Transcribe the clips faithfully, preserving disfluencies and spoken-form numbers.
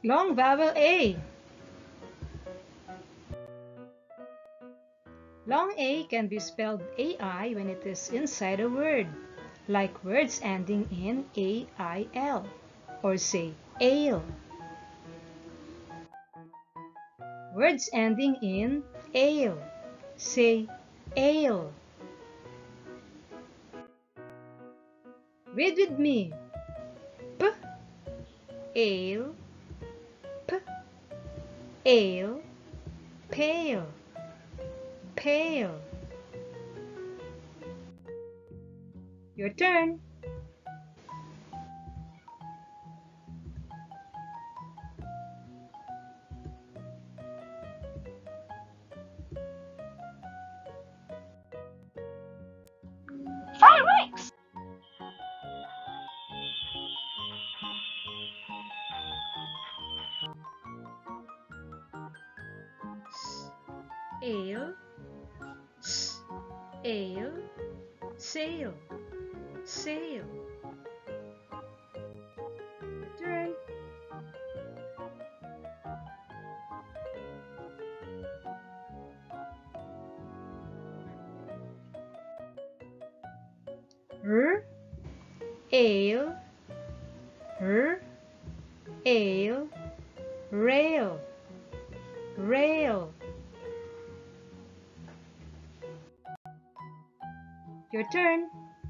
Long vowel A. Long A can be spelled A I when it is inside a word, like words ending in A I L, or say ale. Words ending in ale, say ale. Read with me. P, ale, p, ale, pale, pale. Your turn. Fireworks! Ale, s, ale, sail, sail. Turn. R, ale, r, ale, rail, rail. Your turn.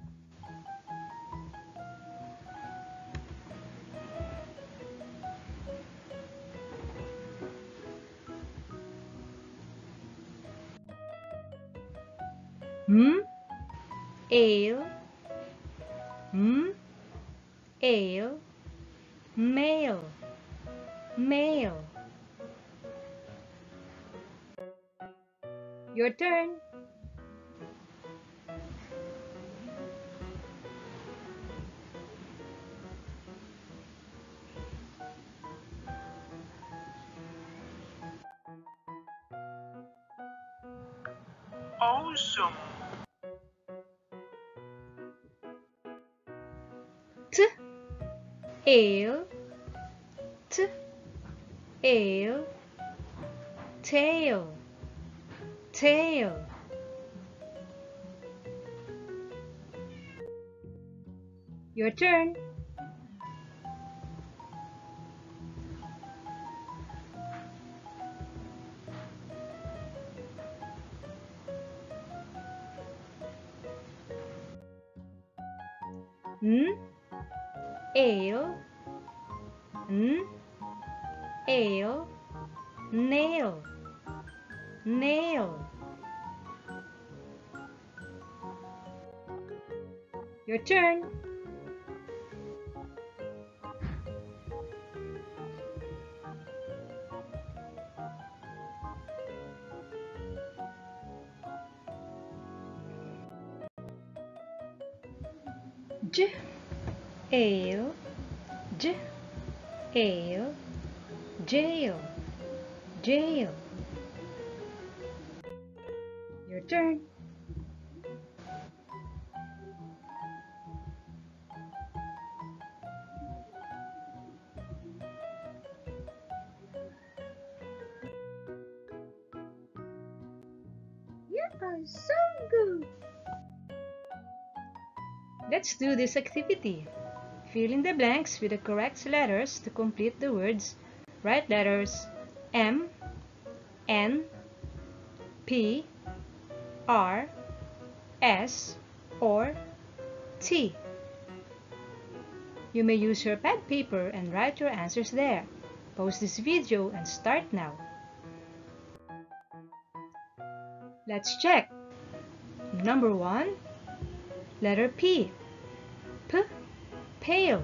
Hmm, ale, hmm, ale, male, male. Your turn. Awesome! T, ale, t, ale, tail, tail. Your turn. N, ale, n, ale, nail, nail. Your turn. J, ale, j, ale, jail, jail. Your turn. You are so good. Let's do this activity. Fill in the blanks with the correct letters to complete the words. Write letters M, N, P, R, S, or T. You may use your pad paper and write your answers there. Pause this video and start now. Let's check. Number one, letter P. P, pale.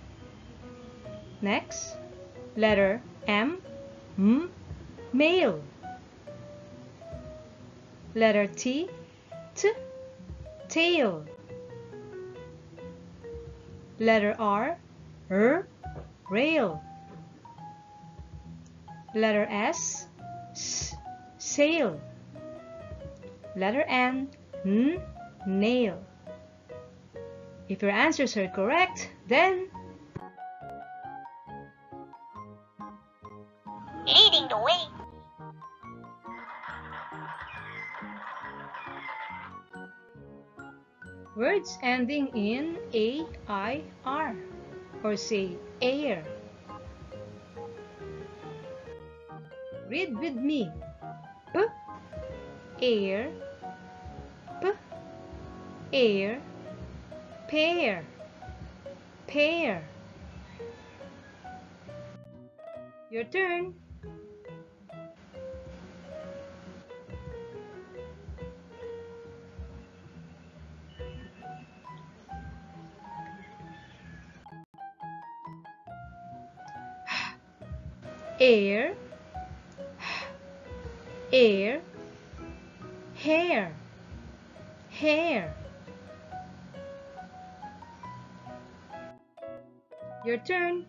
Next, letter M, M, male. Letter T, T, tail. Letter R, R, rail. Letter S, S, sail. Letter N, N, nail. If your answers are correct, then leading the way. Words ending in A I R, or say air. Read with me. P, air, P, air, pear, pear. Your turn. Air, air, hair, hair. Your turn.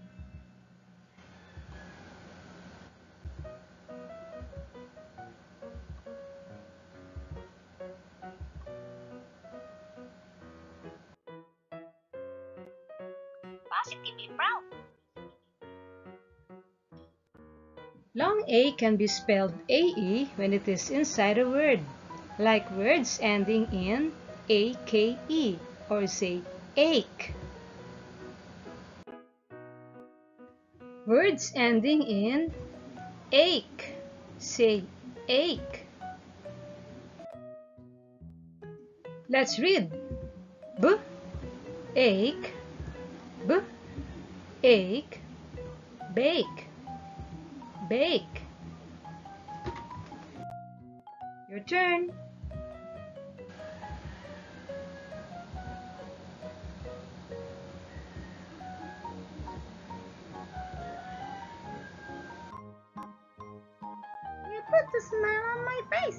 Positively proud. Long A can be spelled A E when it is inside a word, like words ending in A K E, or say ache. Words ending in ache, say ache. Let's read. B, ache, B, ache, bake, bake. Your turn. You put a smile on my face.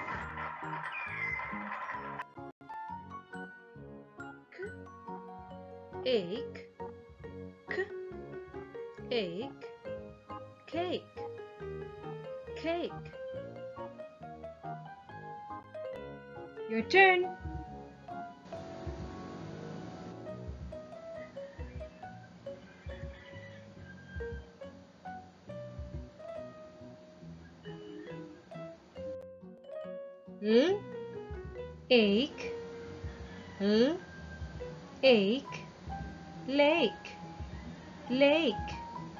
Ache, k, ache, cake, cake. Your turn. L, ache, L, ache, lake, lake.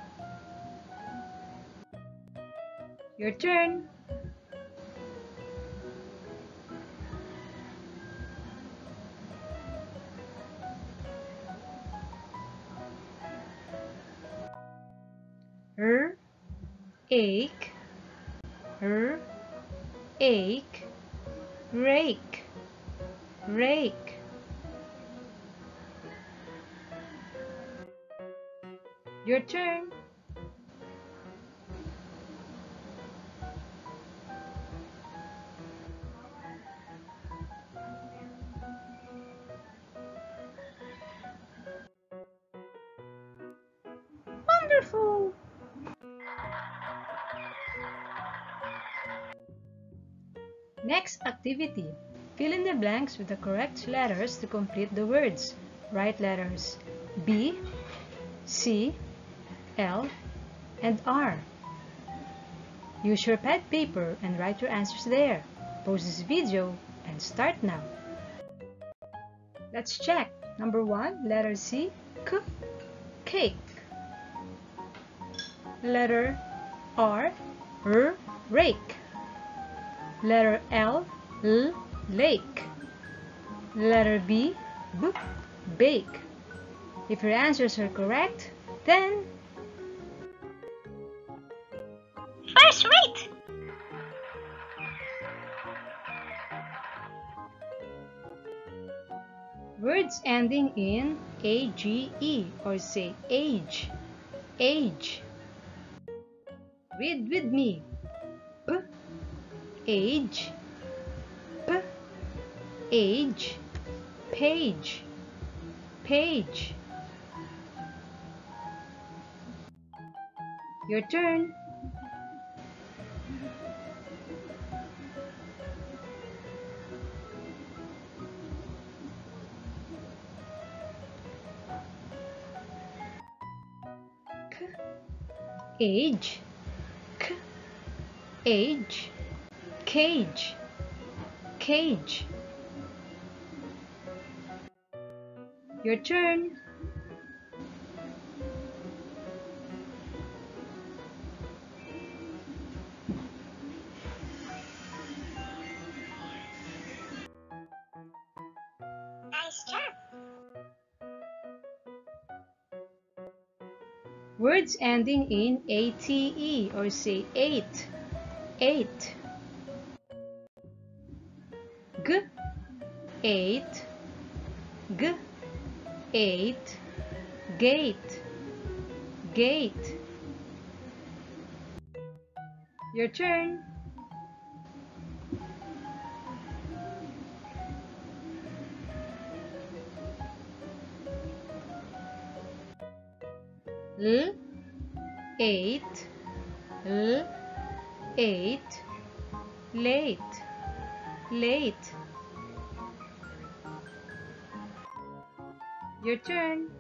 Your turn. R, ache, R, ache, rake, rake. Your turn. Wonderful. Next activity. Fill in the blanks with the correct letters to complete the words. Write letters B, C, L, and R. Use your pad paper and write your answers there. Pause this video and start now. Let's check. Number one, letter C, K, cake. Letter R, R, rake. Letter L, L, lake. Letter B, B, bake. If your answers are correct, then First rate. words ending in A G E, or say age, age. Read with me. P, age, P, age, page, page. Your turn. K, age, K, age, cage, cage. Your turn. Nice job. Words ending in ate or say eight, eight. G, eight, g, eight, gate, gate. Your turn. L, eight, L, eight, late, late. Your turn.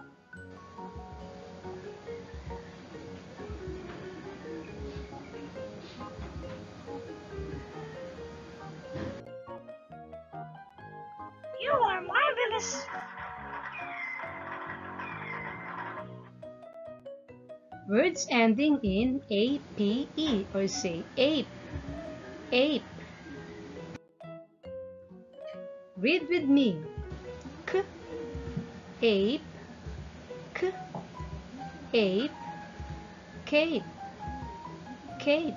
You are marvelous. Words ending in ape or say ape, ape. Read with me. K, ape, k, ape, cape, cape.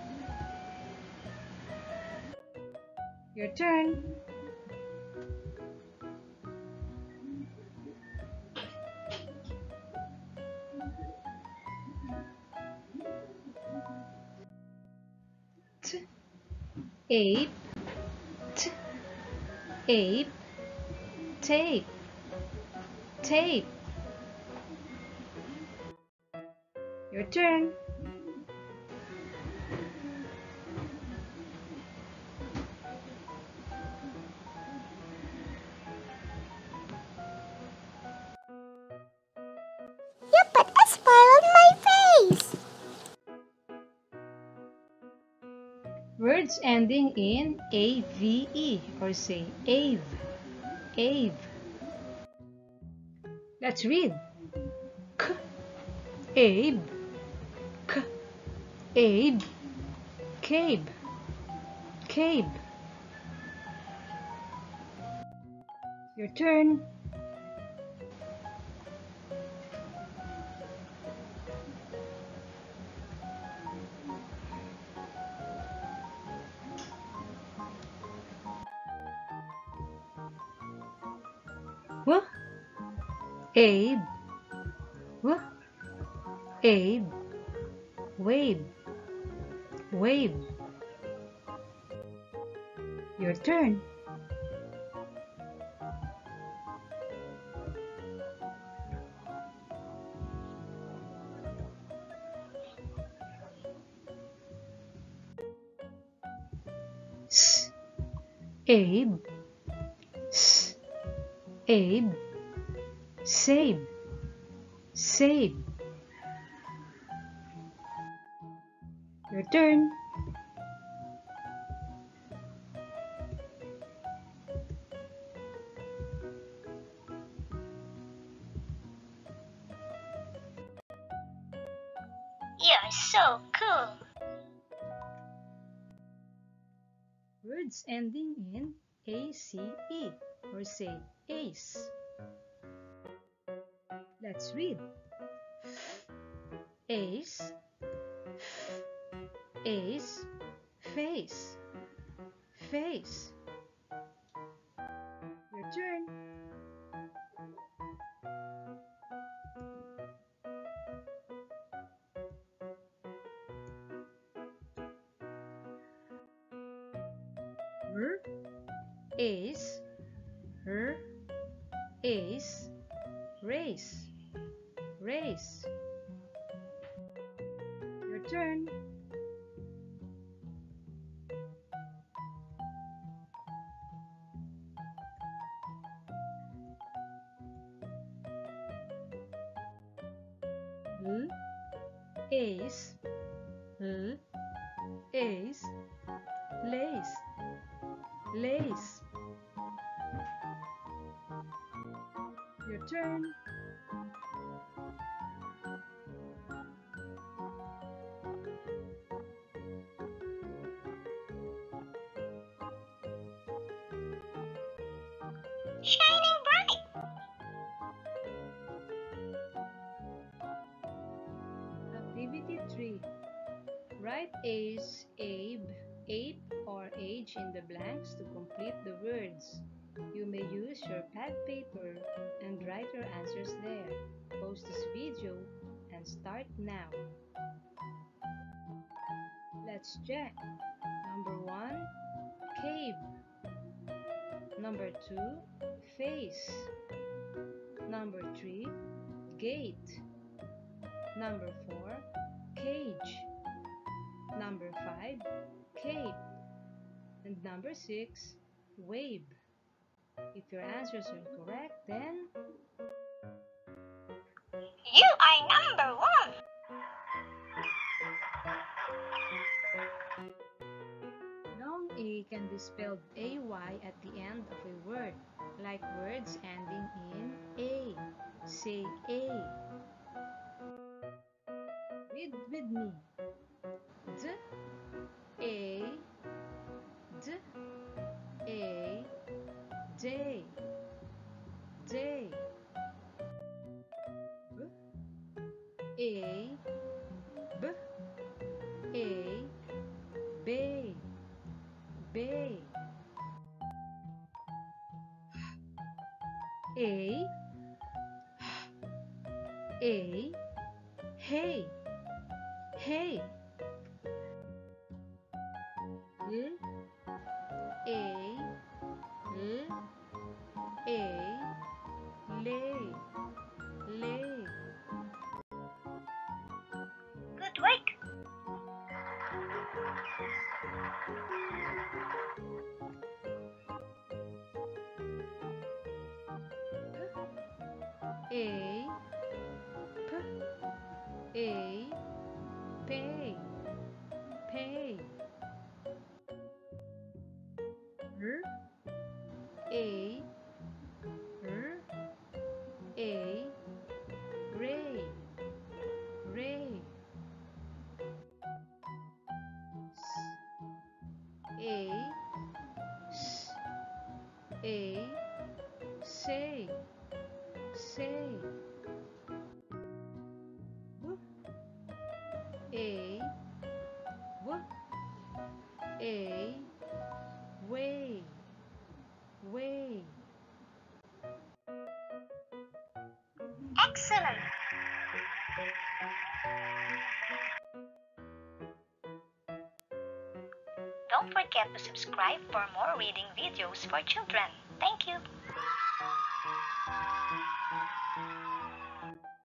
Your turn. T, ape, t, ape, tape, tape. Your turn. You put a smile on my face. Words ending in ave or say ave, ave. Let's read. K, abe, k, abe, cabe, cabe. Your turn. W, abe, w, abe, wave, wave. Your turn. S, abe, s, abe, save, save. Your turn. You're so cool. Words ending in ace or say ace. Let's read. Ace, ace, face, face. Your turn. R, ace, r, ace, race, race. Your turn. L, ace, L, Ace, lace, lace. Your turn. Shining bright. Activity three. Write Ace, Abe, Ape, or age in the blanks to complete the words. You may use your pad paper and write your answers there. Pause this video and start now. Let's check. Number one, cave. Number two, face. Number three, gate. Number four, cage. Number five, cape. And number six, wave. If your answers are correct, then You are number one. long A can be spelled A Y at the end of a word, like words ending in A. Say A. Read with me. D, A, D, A, day, day. B, A, B, A, bay, bay. A, A, hey, hey. L, A, L, A, lay, lay. Good work. A, P, A, pay, pay. R, A, R, A, ray, ray. S, A, S, A, say, say. W, A, W, A, way, way. Excellent. Don't forget to subscribe for more reading videos for children. Thank you.